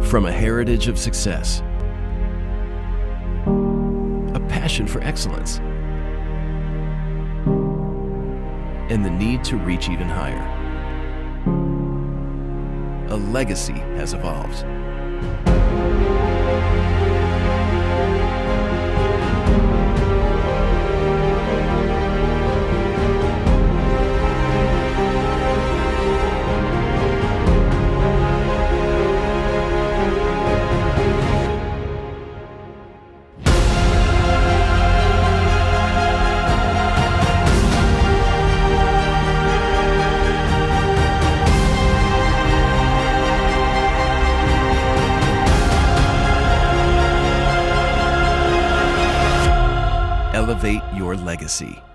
From a heritage of success, a passion for excellence, and the need to reach even higher, a legacy has evolved. Elevate your legacy.